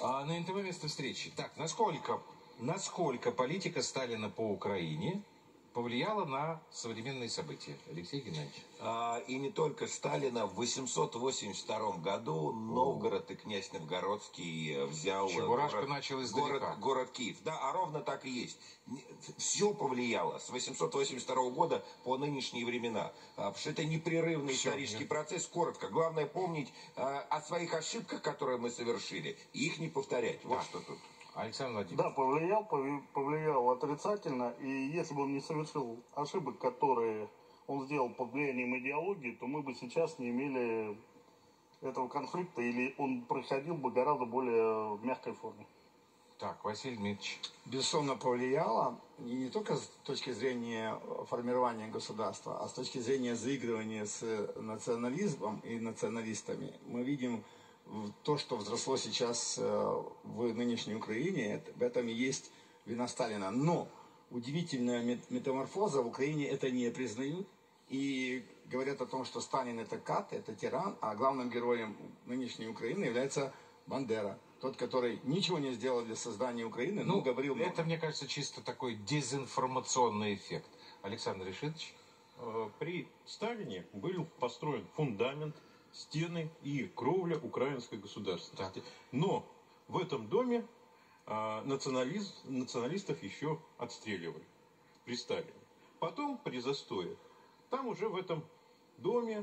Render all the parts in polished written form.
На НТВ место встречи. Так, насколько политика Сталина по Украине повлияла на современные события? Алексей Геннадьевич. И не только Сталина. В 882 году Новгород и князь Новгородский взял Чебурашка начал издалека. Город Киев. Да, а ровно так и есть. Все повлияло с 882 года по нынешние времена. Потому что это непрерывный исторический процесс. Коротко. Главное помнить о своих ошибках, которые мы совершили, и их не повторять. Вот что тут. Александр Владимирович. Да, повлиял отрицательно. И если бы он не совершил ошибок, которые он сделал под влиянием идеологии, то мы бы сейчас не имели этого конфликта, или он проходил бы гораздо более в мягкой форме. Так, Василий Дмитриевич. Безусловно, повлияло, и не только с точки зрения формирования государства, а с точки зрения заигрывания с национализмом и националистами. Мы видим то, что взросло сейчас в нынешней Украине, в этом и есть вина Сталина. Но удивительная метаморфоза, в Украине это не признают. И говорят о том, что Сталин это кат, это тиран, а главным героем нынешней Украины является Бандера. Тот, который ничего не сделал для создания Украины, но говорил много. Это, мне кажется, чисто такой дезинформационный эффект. Александр Решетович. При Сталине был построен фундамент, стены и кровля украинской государственности. Но в этом доме националистов еще отстреливали при Сталине. Потом, при застое, там уже в этом доме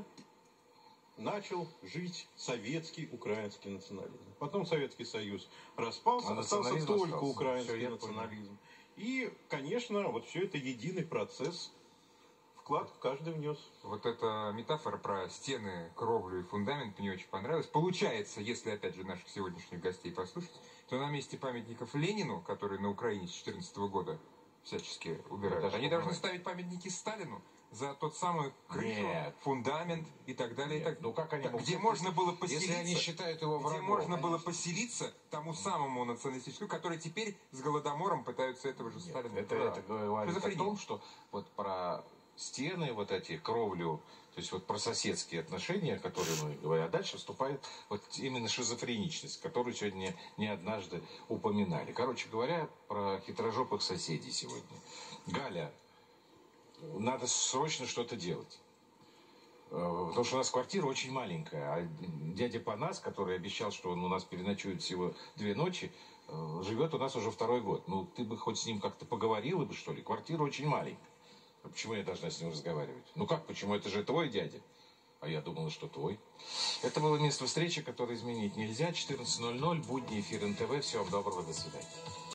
начал жить советский украинский национализм. Потом Советский Союз распался, остался только украинский национализм. И, конечно, вот все это единый процесс. Вклад каждый внес. Вот эта метафора про стены, кровлю и фундамент мне очень понравилась. Получается, если опять же наших сегодняшних гостей послушать, то на месте памятников Ленину, которые на Украине с 2014 года всячески убирают, они должны ставить памятники Сталину за тот самый крышу, фундамент и так далее. Нет, ну как они могут, где можно было поселиться, если они считают его врагом, где можно было поселиться тому самому националистическому, который теперь с Голодомором пытаются этого же Сталина. Это говорит о том, что вот про стены, вот эти, кровлю, то есть вот про соседские отношения, которые мы говорим, а дальше вступает вот именно шизофреничность, которую сегодня не однажды упоминали. Короче говоря, про хитрожопых соседей сегодня. Галя, надо срочно что-то делать. Потому что у нас квартира очень маленькая, а дядя Панас, который обещал, что он у нас переночует всего 2 ночи, живет у нас уже 2-й год. Ну, ты бы хоть с ним как-то поговорила бы, что ли? Квартира очень маленькая. Почему я должна с ним разговаривать? Ну как, почему? Это же твой дядя. А я думала, что твой. Это было место встречи, которое изменить нельзя. 14:00, будний эфир НТВ. Всего вам доброго, до свидания.